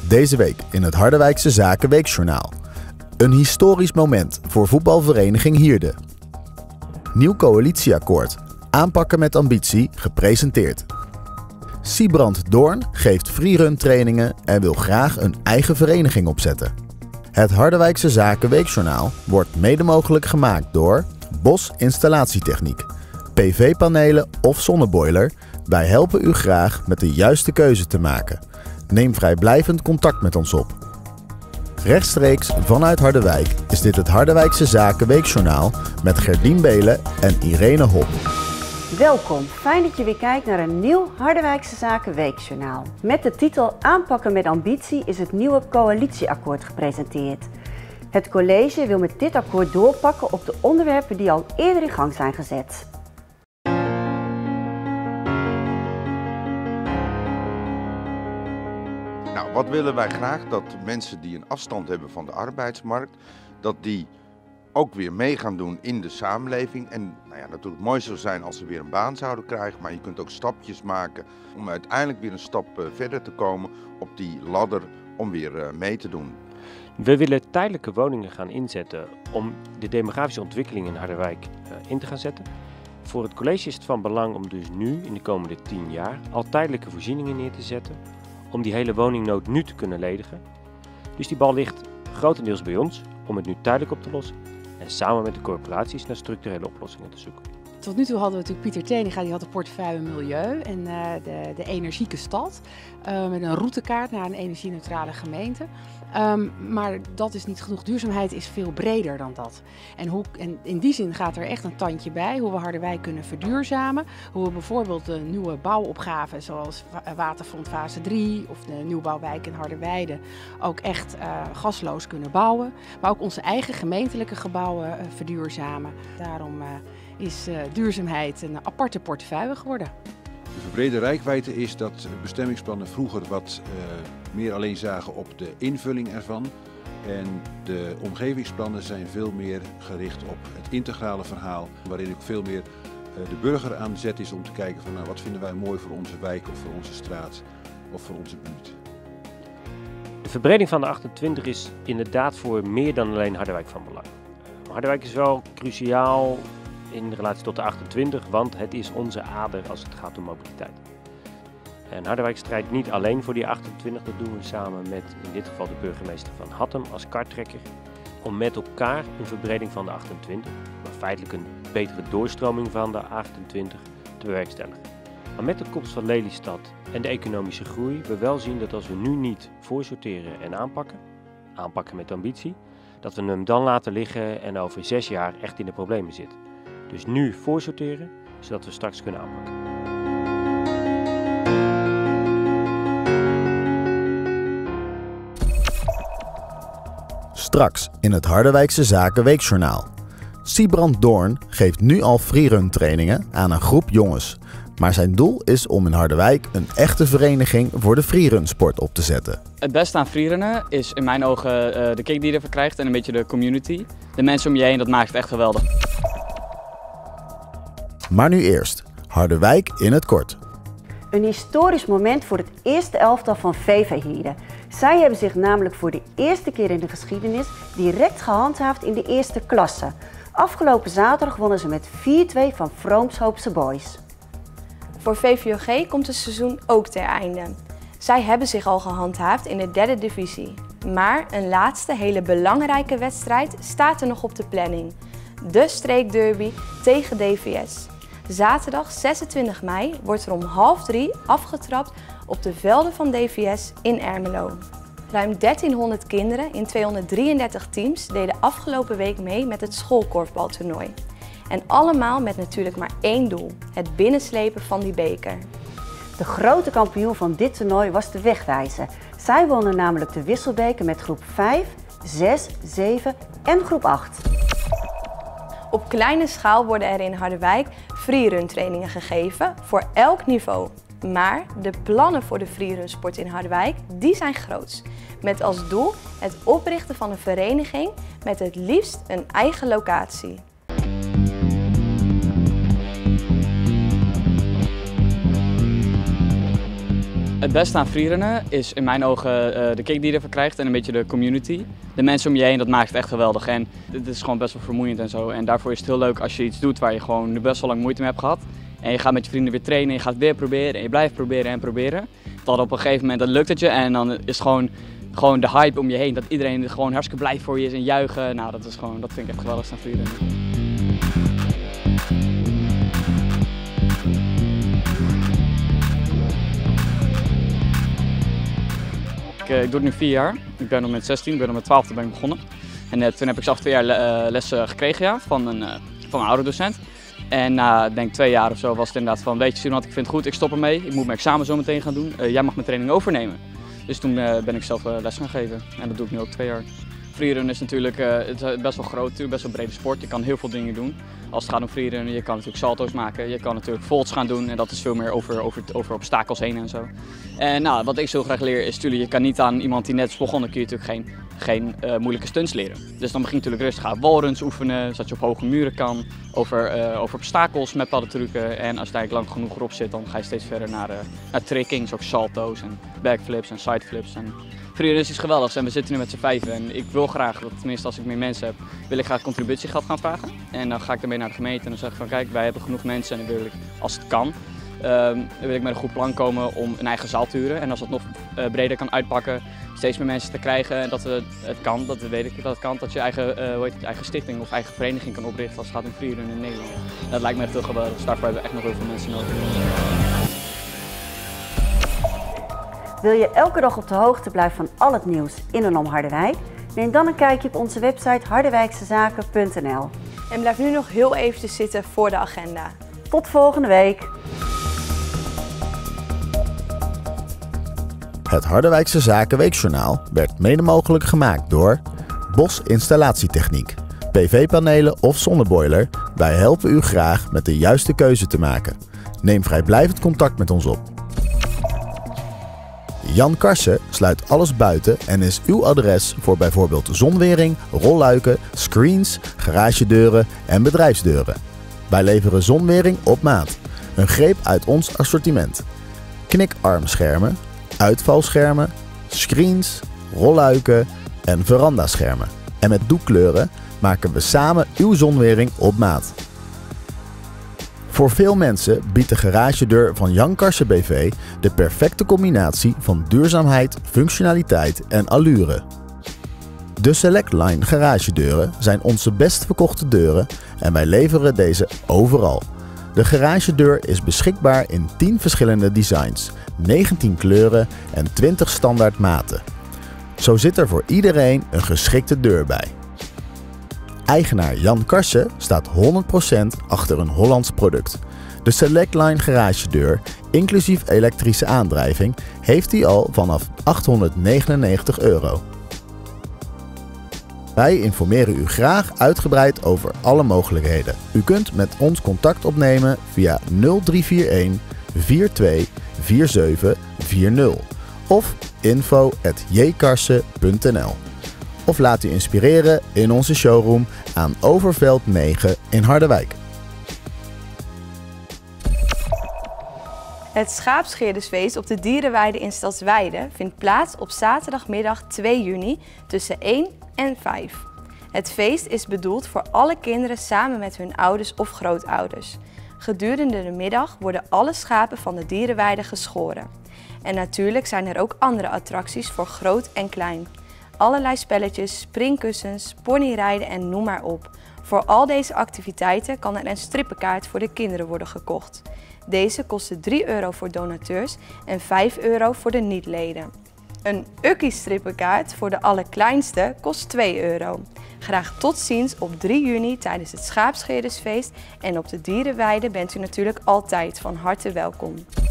Deze week in het Harderwijkse Zaken Weekjournaal. Een historisch moment voor voetbalvereniging Hierde. Nieuw coalitieakkoord. Aanpakken met ambitie gepresenteerd. Siebrand Doorn geeft freerun trainingen en wil graag een eigen vereniging opzetten. Het Harderwijkse Zaken Weekjournaal wordt mede mogelijk gemaakt door Bos Installatietechniek, PV-panelen of zonneboiler. Wij helpen u graag met de juiste keuze te maken. Neem vrijblijvend contact met ons op. Rechtstreeks vanuit Harderwijk is dit het Harderwijkse Zaken Weekjournaal met Gerdien Belen en Irene Hop. Welkom, fijn dat je weer kijkt naar een nieuw Harderwijkse Zaken Weekjournaal. Met de titel Aanpakken met ambitie is het nieuwe coalitieakkoord gepresenteerd. Het college wil met dit akkoord doorpakken op de onderwerpen die al eerder in gang zijn gezet. Nou, wat willen wij graag? Dat mensen die een afstand hebben van de arbeidsmarkt, dat die ook weer mee gaan doen in de samenleving. En nou ja, natuurlijk mooi zou zijn als ze weer een baan zouden krijgen, maar je kunt ook stapjes maken om uiteindelijk weer een stap verder te komen op die ladder om weer mee te doen. We willen tijdelijke woningen gaan inzetten om de demografische ontwikkeling in Harderwijk in te gaan zetten. Voor het college is het van belang om dus nu, in de komende 10 jaar, al tijdelijke voorzieningen neer te zetten om die hele woningnood nu te kunnen ledigen. Dus die bal ligt grotendeels bij ons om het nu tijdelijk op te lossen en samen met de corporaties naar structurele oplossingen te zoeken. Tot nu toe hadden we natuurlijk Pieter Teninga, die had de portefeuille Milieu en de energieke stad. Met een routekaart naar een energie-neutrale gemeente. Maar dat is niet genoeg. Duurzaamheid is veel breder dan dat. En in die zin gaat er echt een tandje bij hoe we Harderwijk kunnen verduurzamen. Hoe we bijvoorbeeld de nieuwe bouwopgaven zoals Waterfront fase 3 of de nieuwbouwwijk in Harderweide ook echt gasloos kunnen bouwen. Maar ook onze eigen gemeentelijke gebouwen verduurzamen. Daarom is duurzaamheid een aparte portefeuille geworden. De verbrede reikwijdte is dat bestemmingsplannen vroeger wat meer alleen zagen op de invulling ervan. En de omgevingsplannen zijn veel meer gericht op het integrale verhaal, waarin ook veel meer de burger aan zet is om te kijken van nou, wat vinden wij mooi voor onze wijk of voor onze straat of voor onze buurt. De verbreding van de 28 is inderdaad voor meer dan alleen Harderwijk van belang. Harderwijk is wel cruciaal in relatie tot de 28, want het is onze ader als het gaat om mobiliteit. En Harderwijk strijdt niet alleen voor die 28, dat doen we samen met in dit geval de burgemeester van Hattem als karttrekker, om met elkaar een verbreding van de 28, maar feitelijk een betere doorstroming van de 28 te bewerkstelligen. Maar met de komst van Lelystad en de economische groei we wel zien dat als we nu niet voorsorteren en aanpakken met ambitie, dat we hem dan laten liggen en over 6 jaar echt in de problemen zitten. Dus nu voorsorteren, zodat we straks kunnen aanpakken. Straks in het Harderwijkse Zaken Weekjournaal. Siebrand Doorn geeft nu al freerun trainingen aan een groep jongens. Maar zijn doel is om in Harderwijk een echte vereniging voor de freerun sport op te zetten. Het beste aan freerunnen is in mijn ogen de kick die je ervan krijgt en een beetje de community. De mensen om je heen, dat maakt het echt geweldig. Maar nu eerst, Harderwijk in het kort. Een historisch moment voor het eerste elftal van VV Hierde. Zij hebben zich namelijk voor de eerste keer in de geschiedenis direct gehandhaafd in de eerste klasse. Afgelopen zaterdag wonnen ze met 4-2 van Vroomshoopse Boys. Voor VVOG komt het seizoen ook ter einde. Zij hebben zich al gehandhaafd in de 3e divisie. Maar een laatste hele belangrijke wedstrijd staat er nog op de planning. De streekderby tegen DVS. Zaterdag 26 mei wordt er om 14:30 afgetrapt op de velden van DVS in Ermelo. Ruim 1300 kinderen in 233 teams deden afgelopen week mee met het schoolkorfbaltoernooi. En allemaal met natuurlijk maar één doel, het binnenslepen van die beker. De grote kampioen van dit toernooi was de Wegwijzer. Zij wonnen namelijk de wisselbeker met groep 5, 6, 7 en groep 8. Op kleine schaal worden er in Harderwijk freerun trainingen gegeven voor elk niveau. Maar de plannen voor de freerunsport in Harderwijk, die zijn groots. Met als doel het oprichten van een vereniging met het liefst een eigen locatie. Het beste aan freerunnen is in mijn ogen de kick die je ervan krijgt en een beetje de community. De mensen om je heen, dat maakt het echt geweldig en het is gewoon best wel vermoeiend en zo. En daarvoor is het heel leuk als je iets doet waar je gewoon best wel lang moeite mee hebt gehad. En je gaat met je vrienden weer trainen, je gaat weer proberen en je blijft proberen en proberen. Tot op een gegeven moment dan lukt het je en dan is gewoon de hype om je heen. Dat iedereen er gewoon hartstikke blij voor je is en juichen. Nou, dat vind ik echt geweldig aan freerunnen. Ik doe het nu 4 jaar. Ik ben nog met 16, ik ben nog met 12 ben ik begonnen. En toen heb ik zelf 2 jaar lessen gekregen van een oude docent. En na denk 2 jaar of zo was het inderdaad van, weet je Sunat, ik vind het goed, ik stop ermee. Ik moet mijn examen zo meteen gaan doen. Jij mag mijn training overnemen. Dus toen ben ik zelf les gaan geven. En dat doe ik nu ook 2 jaar. Freerunnen is natuurlijk best wel groot, best wel brede sport. Je kan heel veel dingen doen. Als het gaat om freerunnen, je kan natuurlijk salto's maken, je kan natuurlijk vaults gaan doen en dat is veel meer over obstakels heen en zo. En nou, wat ik zo graag leer is natuurlijk, je kan niet aan iemand die net is begonnen, kun je natuurlijk geen moeilijke stunts leren. Dus dan begin je natuurlijk rustig aan wallruns oefenen, zodat je op hoge muren kan, over obstakels met paddeltrucken. En als je eigenlijk lang genoeg erop zit, dan ga je steeds verder naar tricking, zoals salto's en backflips en sideflips. Freerunnen is geweldig en we zitten nu met z'n 5 en ik wil graag, tenminste als ik meer mensen heb, wil ik graag contributiegeld gaan vragen. En dan ga ik ermee naar de gemeente en dan zeg ik van kijk, wij hebben genoeg mensen en dan wil ik, als het kan, wil ik met een goed plan komen om een eigen zaal te huren. En als het nog breder kan uitpakken, steeds meer mensen te krijgen en dat het kan, dat weet ik dat het kan, dat je eigen stichting of eigen vereniging kan oprichten als het gaat om freerunnen in Nederland. Dat lijkt me echt heel geweldig, dus daarvoor hebben we echt nog heel veel mensen nodig. Wil je elke dag op de hoogte blijven van al het nieuws in en om Harderwijk? Neem dan een kijkje op onze website harderwijksezaken.nl. En blijf nu nog heel eventjes zitten voor de agenda. Tot volgende week! Het Harderwijkse Zakenweekjournaal werd mede mogelijk gemaakt door Bos Installatietechniek. PV-panelen of zonneboiler, wij helpen u graag met de juiste keuze te maken. Neem vrijblijvend contact met ons op. Jan Karsen sluit alles buiten en is uw adres voor bijvoorbeeld zonwering, rolluiken, screens, garagedeuren en bedrijfsdeuren. Wij leveren zonwering op maat. Een greep uit ons assortiment. Knikarmschermen, uitvalschermen, screens, rolluiken en verandaschermen. En met doekkleuren maken we samen uw zonwering op maat. Voor veel mensen biedt de garagedeur van Jan Karsen BV de perfecte combinatie van duurzaamheid, functionaliteit en allure. De Select Line garagedeuren zijn onze best verkochte deuren en wij leveren deze overal. De garagedeur is beschikbaar in 10 verschillende designs, 19 kleuren en 20 standaard maten. Zo zit er voor iedereen een geschikte deur bij. Eigenaar Jan Karsen staat 100% achter een Hollands product. De Select Line garagedeur, inclusief elektrische aandrijving, heeft hij al vanaf €899. Wij informeren u graag uitgebreid over alle mogelijkheden. U kunt met ons contact opnemen via 0341 42 4740 of info@jkarsen.nl. Of laat u inspireren in onze showroom aan Overveld 9 in Harderwijk. Het schaapscheerdersfeest op de dierenweide in Stadsweide vindt plaats op zaterdagmiddag 2 juni tussen 1 en 5. Het feest is bedoeld voor alle kinderen samen met hun ouders of grootouders. Gedurende de middag worden alle schapen van de dierenweide geschoren. En natuurlijk zijn er ook andere attracties voor groot en klein. Allerlei spelletjes, springkussens, ponyrijden en noem maar op. Voor al deze activiteiten kan er een strippenkaart voor de kinderen worden gekocht. Deze kosten €3 voor donateurs en €5 voor de niet-leden. Een Ukkie-strippenkaart voor de allerkleinste kost €2. Graag tot ziens op 3 juni tijdens het Schaapscheerdersfeest en op de dierenweide bent u natuurlijk altijd van harte welkom.